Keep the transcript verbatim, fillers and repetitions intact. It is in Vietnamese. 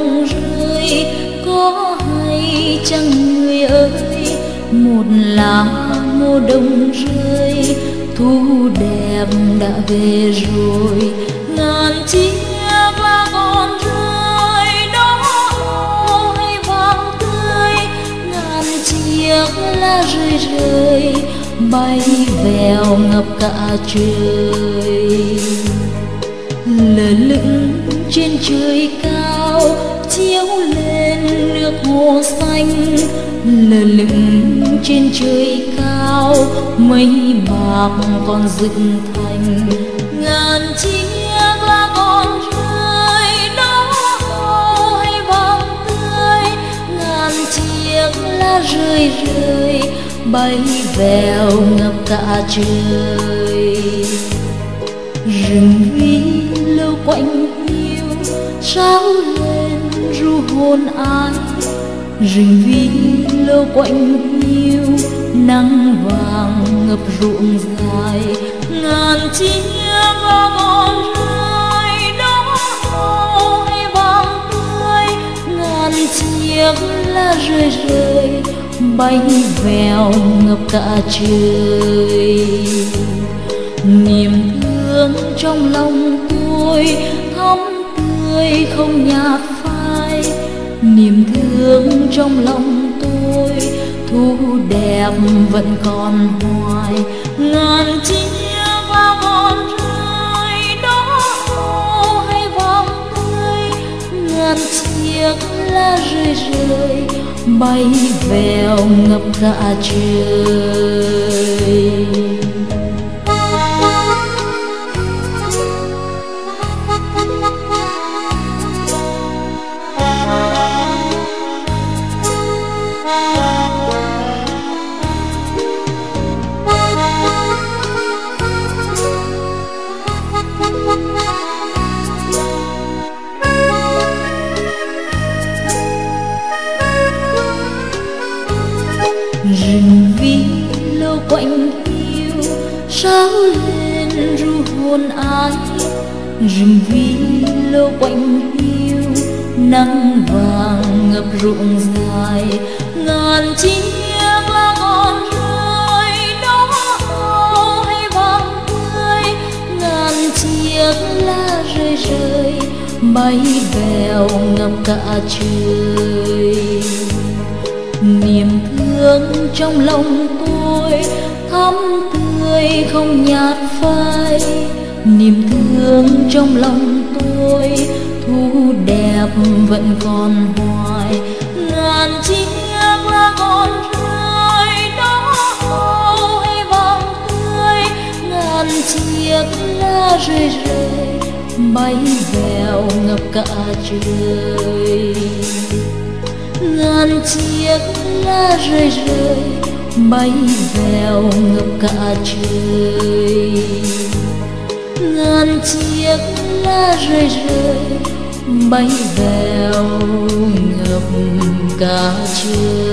đông rơi, có hay chăng người ơi? Một lá ngô đông rơi, thu đẹp đã về rồi. Ngàn chiếc lá còn rơi đó hay vàng tươi, ngàn chiếc lá rơi rơi bay vèo ngập cả trời. Lơ lửng trên trời cao chiếu lên nước hồ xanh, lơ lửng trên trời cao mây bạc còn dựng thành. Ngàn chiếc lá còn rơi đó hay vàng tươi, ngàn chiếc lá rơi rơi bay vèo ngập cả trời. Rừng vi lâu quạnh hiu sao lên ru hồn ai, rừng vi lâu quạnh hiu nắng vàng ngập ruộng dài. Ngàn chiếc lá còn rơi đó hay vàng tươi, ngàn chiếc lá rơi rơi bay vèo ngập cả trời. Niềm thương trong lòng tôi thắm tươi không nhạt phai, niềm thương trong lòng tôi thu đẹp vẫn còn hoài. Ngàn chiếc lá còn rơi đó hay vàng tươi, ngàn chiếc lá rơi rơi bay vèo ngập cả trời. Rừng vi lâu quạnh hiu sao lên ru hồn ai, rừng vi lâu quạnh hiu nắng vàng ngập ruộng dài. Ngàn chiếc lá còn rơi đó hay vàng tươi, ngàn chiếc lá rơi rơi bay vèo ngập cả trời. Niềm thương trong lòng tôi thắm tươi không nhạt phai, niềm thương trong lòng tôi thu đẹp vẫn còn hoài. Ngàn chiếc lá còn rơi đó hay vàng tươi, ngàn chiếc lá rơi rơi bay vèo ngập cả trời. Ngàn chiếc lá rơi rơi bay vèo ngập cả trời. Ngàn chiếc lá rơi rơi bay vèo ngập cả trời.